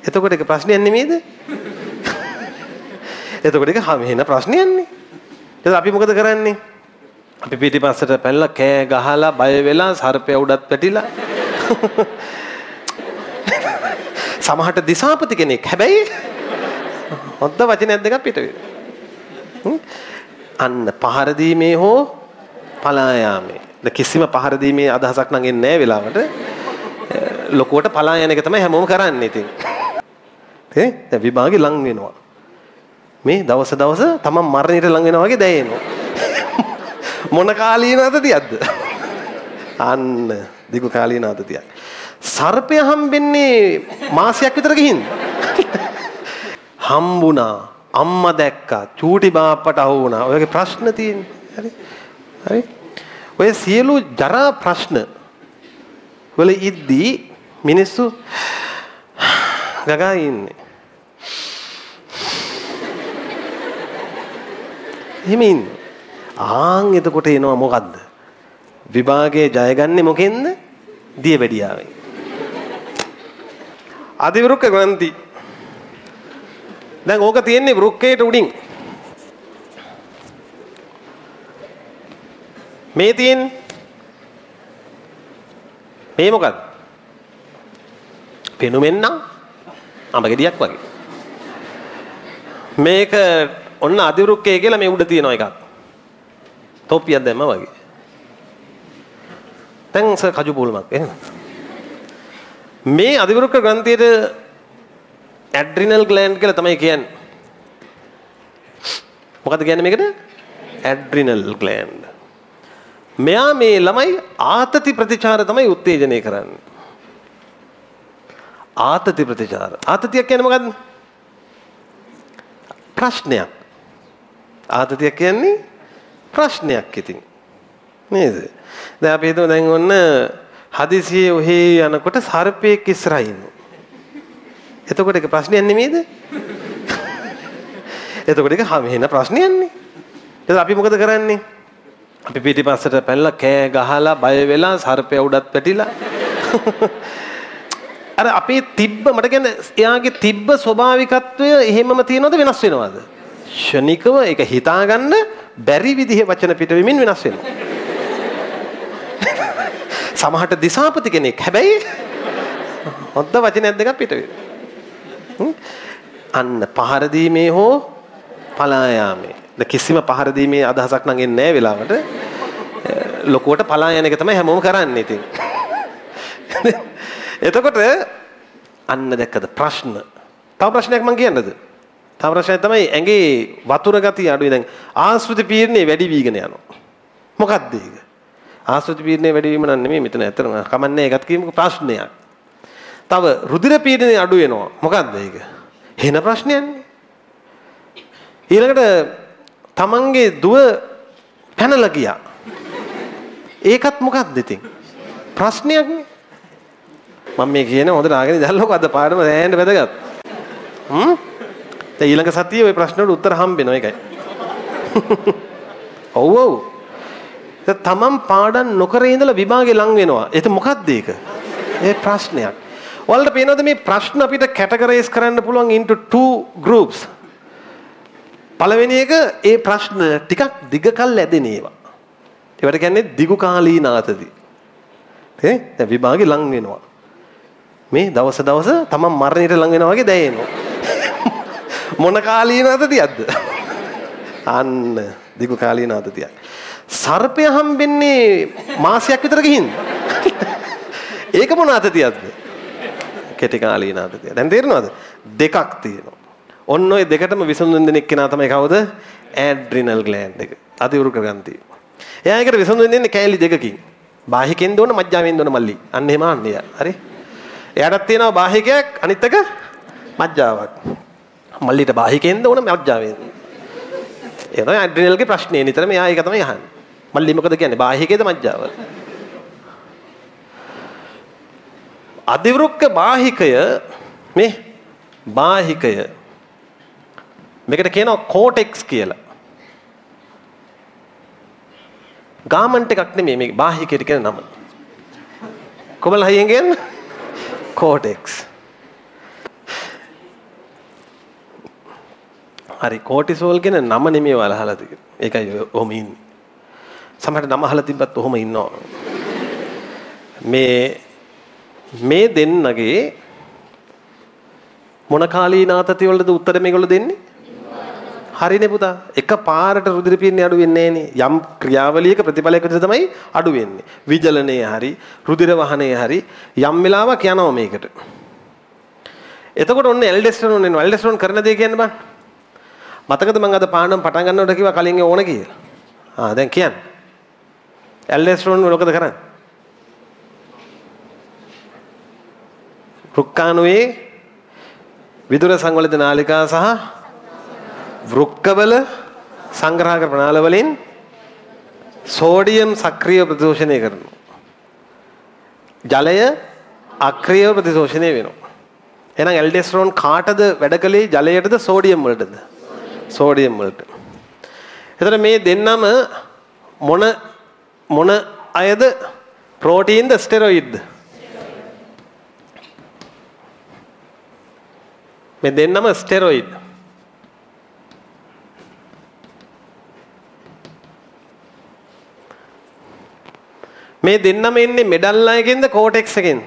එතකොට ඒක ප්‍රශ්නයක් නෙමෙයිද? එතකොට ඒක හැම ප්‍රශ්නයක් නේ. එතකොට අපි මොකද කරන්නේ? අපි පිටිපස්සට පැනලා කෑ ගහලා බය වෙලා සර්පය උඩත් පැටිලා සමහරට දිසාපති කෙනෙක් හැබැයි හොද්ද වචනයක් දෙකක් පිට වෙනවා. අන්න පහර දීමේ හෝ පලා යාමේ. කිසිම පහර දීමේ අදහසක් නම් එන්නේ නැහැ වෙලාවට. ලොකුවට පලා යන එක තමයි හැමෝම කරන්නේ ඉතින්. දැන් විභාගෙ ලං වෙනවා. මේ දවස තමන් මරණයට ලං වෙනවා වගේ දැනෙනවා. මොන කාලීන අතතියක්ද? අන්න දිගු කාලීන අතතියක්. සර්පය හම්බෙන්නේ මාසයක් විතර ගිහින්. හම්බුණා, අම්මා දැක්කා, චූටි බාප්පට අහු වුණා. ඔයගේ ප්‍රශ්න තියෙන්නේ. හරි? ඔය සියලු ජරා ප්‍රශ්න වල ඉද්දී මිනිස්සු ගගා ඉන්නේ. හිමින් එතකොට එනවා මොකද්ද? විභාගයේ ජයගන්නේ මොකෙන්ද? දියවැඩියාවෙන්. අධිවෘක්ක ග්‍රන්ථි. දැන් ඕක තියෙන්නේ වෘක්කයට උඩින්. මේ තියෙන්නේ. මේ මොකද්ද? පෙනුමෙන්න අඹ ගෙඩියක් වගේ. මේක ඔන්න අධිවෘක්කය කියලා මේ උඩ තියෙන එකක්. තොප්පියක් දැම්මා වගේ. දැන් කජු පොල්මක් එහෙනම්. මේ අධිවෘක්ක ග්‍රන්ථියට ඇඩ්‍රිනල් ග්ලෑන්ඩ් කියලා තමයි කියන්නේ. මොකද්ද කියන්නේ මේකට? Adrenal gland. මෙයා මේ ළමයි ආතති ප්‍රතිචාර තමයි උත්තේජනය කරන්නේ. ආතති ප්‍රතිචාර. ආතතියක් කියන්නේ මොකද්ද? ප්‍රශ්නයක්. ආතතියක් කියන්නේ ප්‍රශ්නයක් ඉතින්. නේද? දැන් අපි හිතමු දැන් ඔන්න හදිසියේ ඔහේ යනකොට සර්පෙක් ඉස්සරහින් ඉන්නවා. එතකොට ඒක ප්‍රශ්නයක් නෙමෙයිද? එතකොට ඒක හැම ප්‍රශ්නයක් නේ. එතකොට අපි මොකද කරන්නේ? අපි පිටිපස්සට පැනලා කෑ ගහලා බය වෙලා සර්පය උඩත් පැටිලා අර අපේ තිබ්බ මට කියන්නේ එයාගේ තිබ්බ ස්වභාවිකත්වය එහෙමම තියනවද වෙනස් වෙනවද? ෂණිකව ඒක හිතාගන්න බැරි විදිහේ වචන පිට වෙමින් වෙනස් වෙනවා. සමහරට දිසාපති කෙනෙක් හැබැයි හොද්ද වචනයක් දෙකක් පිට වෙනවා. අන්න පහර දීමේ හෝ පලා යාමේ. කිසිම පහර දීමේ අදහසක් නම් එන්නේ නැහැ වෙලාවට. ලොකුවට පලා යන එක තමයි හැමෝම කරන්නේ ඉතින්. එතකොට අන්න දැක්කද ප්‍රශ්න. තව ප්‍රශ්නයක් මම කියන්නද? තව ප්‍රශ්නයක් තමයි ඇඟේ වතුර ගතිය අඩුයි. දැන් ආශ්‍රිත පීඩනය වැඩි වීගෙන යනවා. මොකක්ද ඒක? ආශ්‍රිත පීඩනය වැඩි වීම නම් නෙමෙයි මෙතන ඇත්තටම කමන්නේ ඒකත් කියමුකෝ ප්‍රශ්නයක්. තව රුධිර පීඩනය අඩු වෙනවා. මොකක්ද ඒක? එහෙන ප්‍රශ්නයක්නේ. ඊළඟට තමන්ගේ දුව පැනලා ගියා. ඒකත් මොකක්ද ඉතින්? ප්‍රශ්නයක්නේ. මම මේ කියන්නේ හොඳට ආගෙන ඉඳල්ලෝක අද පාඩම දැනෙන්න වැදගත්. දැන් ඊළඟ සතියේ ওই ප්‍රශ්න වලට උත්තර හම්බ වෙනවා ඒකයි. ඔව් ඔව්. තමන් පාඩම් නොකර ඉඳලා විභාගේ ලං වෙනවා. ඒක මොකක්ද ඒක? ඒ ප්‍රශ්නයක්. ඔයාලට පේනවද මේ ප්‍රශ්න අපිට කැටගරයිස් කරන්න පුළුවන් into two groups. පළවෙනි එක ඒ ප්‍රශ්න ටිකක් දිග කල් ඇදෙන ඒවා. ඒවට කියන්නේ දිගු කාලීන ආතති. දැන් විභාගේ ලං වෙනවා. මේ දවස තමන් මරණයට ලං වෙනවා වගේ දැනෙනවා. මොන කාලීන ආතතියක්ද? අන්න දිගු කාලීන ආතතියක්. සර්පය හම්බෙන්නේ මාසයක් විතර ගිහින්. ඒක මොන ආතතියක්ද? කෙටි කාලීන ආතතිය. දැන් තේරෙනවද? දෙකක් තියෙනවා. ඔන්න ඔය දෙකටම විසඳුම් දෙන එක්කෙනා තමයි කවුද? ඇඩ්‍රිනල් ග්ලෑන්ඩ් එක. අධිවෘක්ක ග්‍රන්ථිය. එයා ඒකට විසඳුම් දෙන්නේ කෑලි දෙකකින්. බාහිකෙන් දෝන මජ්ජාවෙන් දෝන මල්ලි. අන්න එහෙම ආන්නේ. හරි? එයාටත් තියෙනවා බාහිකයක් අනිත් එක මජ්ජාවක්. මල්ලිට බාහිකෙන් දෝන මජ්ජාවෙන්. ඒ තමයි ඇඩ්‍රිනල්ගේ ප්‍රශ්නේ. නිතරම එයා ඒක තමයි අහන්නේ. මල්ලි මොකද කියන්නේ? බාහිකේද මජ්ජාව? අධිවෘක්ක බාහිකය මේ බාහිකය මේකට කියනවා කෝටෙක්ස් කියලා. ගාමන්ට් එකක් නෙමෙයි මේ බාහිකයට කියන නම. කොමල හයියෙන් කියන්නේ කෝටෙක්ස්. හරි කෝටිසෝල් කියන නම නෙමෙයි ඔයාලා අහලා තියෙන්නේ. ඒකයි ඔහොම ඉන්නේ. සමහරට නම අහලා තිබ්බත් ඔහොම ඉන්නවා. මේ දෙන්නගේ මොන කාලීනාතතිය වලද උත්තර මේගොල්ලෝ දෙන්නේ? හරිනේ පුතා. එක පාරට රුධිර පීඩනය අඩු වෙන්නේ නැහනේ. යම් ක්‍රියාවලියක ප්‍රතිඵලයක් විදිහට තමයි අඩු වෙන්නේ. විජලනයේ හරි රුධිර වහනයේ හරි යම් වෙලාවක් යනවා මේකට. එතකොට ඔන්න ඇල්ඩෙස්ටරෝන් එනවා. ඇල්ඩෙස්ටරෝන් කරන දේ කියන්න බෑ. මතකද මම අද පාඩම් පටන් ගන්නකොට කිව්වා කලින් ඕන කියලා. දැන් කියන්න. ඇල්ඩෙස්ටරෝන් මොකද කරන්නේ? රුක්කාණුවේ විදුර සංවලිත නාලිකා සහ වෘක්කවල සංග්‍රහක ප්‍රණාල වලින් සෝඩියම් සක්‍රිය ප්‍රතිශෝෂණය කරනවා. ජලය අක්‍රියව ප්‍රතිශෝෂණය වෙනවා. එහෙනම් ඇල්ඩෙස්ටරෝන් කාටද වැඩ කළේ? ජලයටද සෝඩියම් වලටද? සෝඩියම් වලට. එතකොට මේ දෙන්නම මොන අයද? ප්‍රෝටීන්ද ස්ටෙරොයිඩ්ද? මේ දෙන්නම ස්ටෙරොයිඩ්. මේ දෙන්නම එන්නේ මෙඩල් එකෙන්ද කෝටෙක්ස් එකෙන්ද?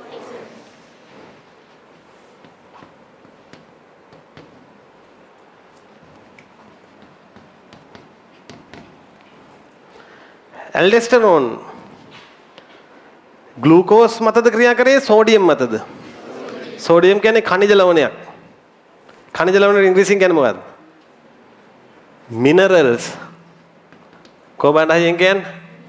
ඇල්ඩෙස්ටරෝන් ග්ලූකෝස් මතද ක්‍රියා කරේ සෝඩියම් මතද? සෝඩියම් කියන්නේ khනිජ ලවණයක්. khනිජ ලවණ ඉංග්‍රීසියෙන් කියන්නේ මොකක්ද? මිනරල්ස්. කොබඳ හයියෙන් කියන්නේ?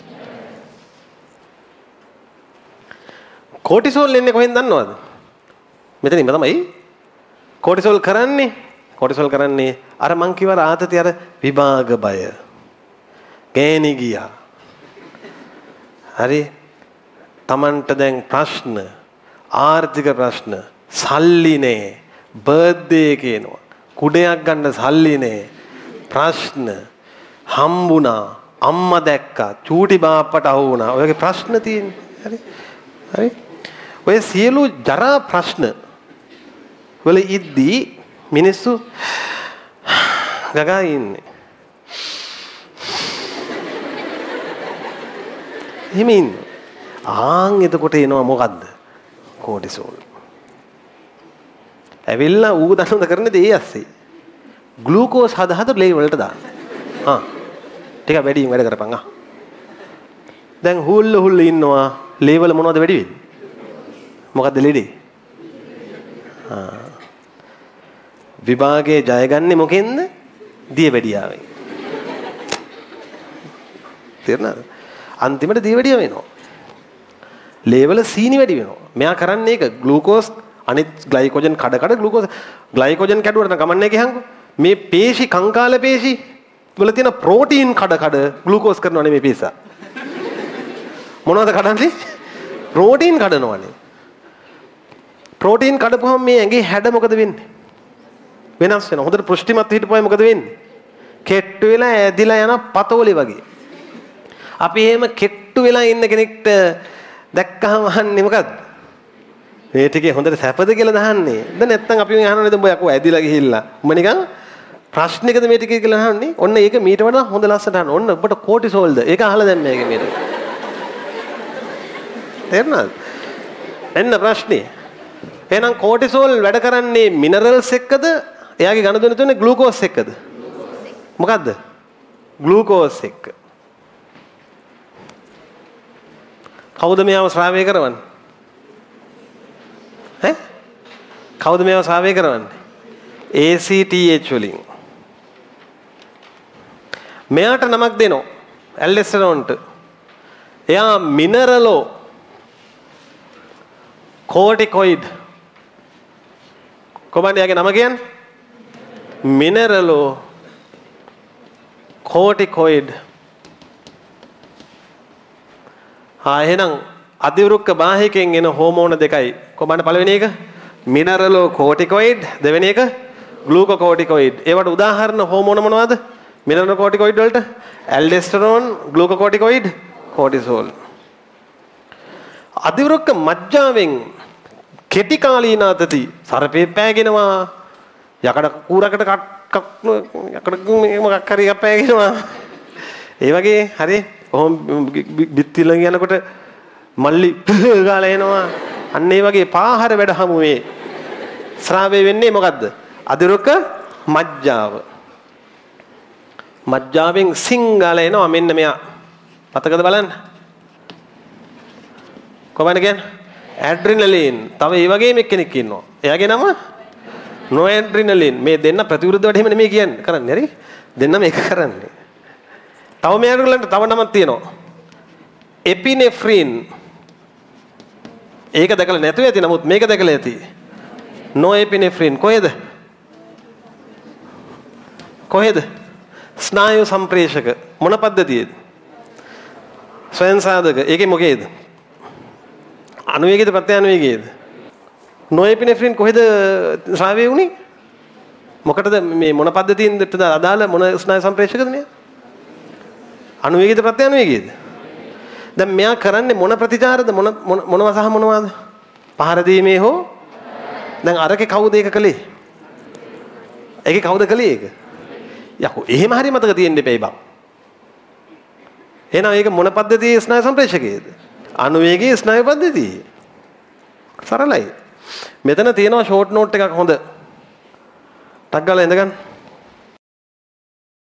කෝටිසෝල් එන්නේ කොහෙන්ද දන්නවද? මෙතනින්ම තමයි. කෝටිසෝල් කරන්නේ. කෝටිසෝල් කරන්නේ අර මං කිව්ව ආතතිය අර විභාග බය. ගෑණි ගියා. හරි. Tamanට දැන් ප්‍රශ්න, ආර්ථික ප්‍රශ්න, සල්ලි නෑ, බර්ත්ඩේ කියනවා. කුඩයක් ගන්න සල්ලි නෑ. ප්‍රශ්න හම්බුණා, අම්මා දැක්කා, චූටි බාප්පට අහු වුණා. ඔයගේ ප්‍රශ්න තියෙන්නේ. හරි. හරි. ඔය සියලු ජරා ප්‍රශ්න වල ඉද්දී මිනිස්සු ගගා ඉන්නේ. හිමින් එතකොට එනවා මොකද්ද? කෝටිසෝල්. ඇවිල්ලා ඌ දන්නවද කරන්නේ ඒ ඇස්සේ. ග්ලූකෝස් හද ලේ වලට දාන්න. ටික වැඩියෙන් වැඩ කරපන්. දැන් හුල්ල ඉන්නවා. ලේ වල මොනවද වැඩි වෙන්නේ? මොකද්ද ලෙඩේ? විභාගයේ ජයගන්නේ මොකෙන්ද? දියවැඩියාවෙන්. තේරුණාද? අන්තිමට දියවැඩිය වෙනවා. ලේවල සීනි වැඩි වෙනවා. මෙයා කරන්නේ ඒක ග්ලූකෝස් අනිත් ග්ලයිකෝජන් කඩ ග්ලූකෝස් ග්ලයිකෝජන් කැඩුවට නම් කමන්නේ කියහන්කෝ. මේ පේශි කංකාල පේශි වල තියෙන ප්‍රෝටීන් කඩ ග්ලූකෝස් කරනවනේ මේ පේසා. මොනවද කඩන්නේ? ප්‍රෝටීන් කඩනවනේ. ප්‍රෝටීන් කඩපුවම මේ ඇඟේ හැඩ මොකද වෙන්නේ? වෙනස් වෙනවා. හොඳට පුෂ්ටිමත් හිටපුවම මොකද වෙන්නේ? කෙට්ටු වෙලා ඇදිලා යන පතෝලි වගේ. අපි එහෙම කෙට්ටු වෙලා ඉන්න කෙනෙක්ට දැක්කහම අහන්නේ මොකද්ද? මේ ටිකේ හොඳට සැපද කියලා දහන්නේ. දැන් නැත්තම් අපි අහනවා නේද උඹ යකෝ ඇදිලා ගිහිල්ලා. උඹ නිකන් ප්‍රශ්නිකද මේ ටිකේ කියලා අහන්නේ. ඔන්න ඒක මීට වඩා හොඳ ලස්සනට අහන්න. ඔන්න ඔබට කෝටිසෝල්ද? ඒක අහලා දැන් මේක මීට. තේරුණාද? එන්න ප්‍රශ්නේ. එහෙනම් කෝටිසෝල් වැඩ කරන්නේ මිනරල්ස් එක්කද? එයාගේ ගණන් තුනේ ග්ලූකෝස් එක්කද? මොකද්ද? ග්ලූකෝස් එක්ක. කවුද මෙයාව ශ්‍රාවය කරවන්නේ? කවුද මෙයාව ශ්‍රාවය කරවන්නේ? ACTH වලින්. මෙයාට නමක් දෙනවා. ඇල්ඩෙස්ටරෝන්ට. එයා මිනරලෝ කෝටිකොයිඩ්. කොහොමද එයාගේ නම කියන්නේ? මිනරලෝ කෝටිකොයිඩ්. එහෙනම් අධිවෘක්ක බාහිකෙන් එන හෝමෝන දෙකයි. කොහොමද පළවෙනි එක? මිනරලෝ කෝටිකොයිඩ්. දෙවෙනි එක ග්ලූකෝකෝටිකොයිඩ්. ඒවට උදාහරණ හෝමෝන මොනවද? මිනරලෝ කෝටිකොයිඩ් වලට ඇල්ඩෙස්ටරෝන්, ග්ලූකෝකෝටිකොයිඩ්, කෝටිසෝල්. අධිවෘක්ක මජ්ජාවෙන් කෙටි කාලීන ආතති සර්පේ පෑගෙනවා. යකඩ කූරකට යකඩ මොකක් හරි අපෑගෙනවා. ඒ වගේ හරි කොහොම බිත්ති ළඟ යනකොට මල්ලි ගාලා එනවා. අන්න ඒ වගේ පාහර වැඩ හමුවේ ශ්‍රාවය වෙන්නේ මොකද්ද? අදිරුක මජ්ජාව. මජ්ජාවෙන් සිංගාලා එනවා මෙන්න මෙයා. මතකද බලන්න? කොහොමද කියන්නේ? ඇඩ්‍රිනලින්. තව ඒ වගේම එක්කෙනෙක් ඉන්නවා. එයාගේ නම නොඇඩ්‍රිනලින්. මේ දෙන්න ප්‍රතිවිරුද්ධ වැඩ එහෙම නෙමෙයි කියන්නේ. කරන්නේ හරි. දෙන්නම එක කරන්නේ. තව මෙයාට තව නමක් තියෙනවා. එපිනෙෆ්‍රින්. ඒක දැකලා නැතුව ඇති. නමුත් මේක දැකලා ඇති. නොඑපිනෙෆ්‍රින් කොහෙද? කොහෙද? ස්නායු සම්ප්‍රේෂක. මොන පද්ධතියේද? ස්වයං සාධක. ඒකේ මොකේද? අනුවේගයේද ප්‍රත්‍යානුවේගයේද? නොඑපිනෙෆ්‍රින් කොහෙද ශ්‍රාවය වුනේ? මොකටද මේ මොන පද්ධතියෙන්ද අදාළ මොන ස්නායු සම්ප්‍රේෂකද මේ? අනුවේගයේද ප්‍රත්‍යානුවේගයේද? දැන් මෙයා කරන්නේ මොන ප්‍රතිචාරද මොනවා සහ මොනවාද? පහර දීමේ හෝ දැන් අරකේ කවුද ඒක කළේ? ඒකේ කවුද කළේ ඒක? යකෝ එහෙම හරි මතක තියෙන්න එපේ බං. එහෙනම් ඒක මොන පද්ධතියේ ස්නායු සම්ප්‍රේෂකයේද? අනුවේගයේ ස්නායු පද්ධතියේ. සරලයි. මෙතන තියෙනවා ෂෝට් නෝට් එකක් හොඳ. ටක් ගාලා ඉඳගන්න.